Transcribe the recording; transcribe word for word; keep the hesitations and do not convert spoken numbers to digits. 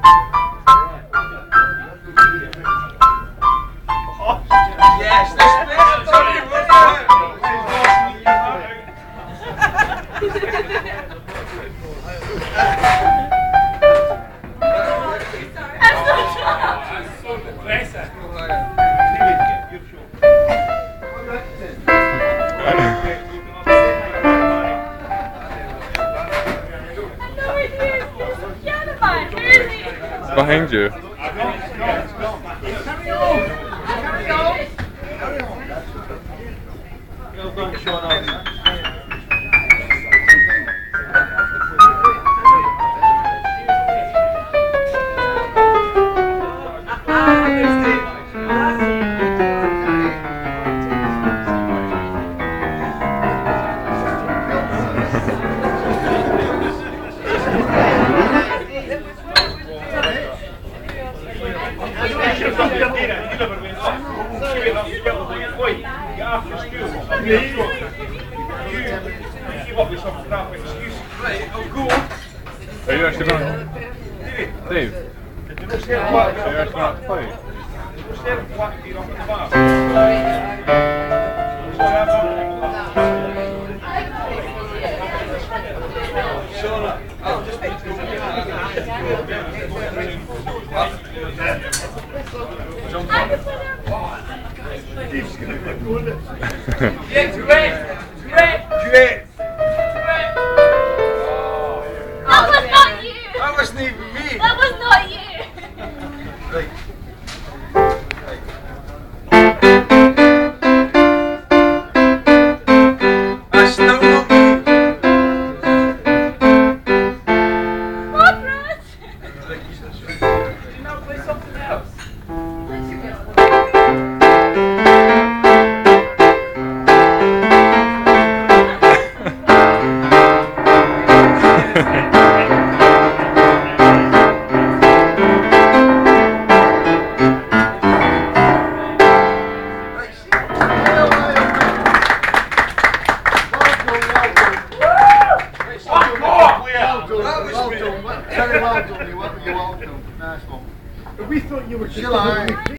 Yes, that's behind you. Are you actually not? Dave? Are you actually not playing? Yeah, great! Great! Great! That was not you! That wasn't even me! That was not you! Right. That's still not me! Margaret! Did you not play something else? Very well done, you're welcome. Nice one. We thought you were just July.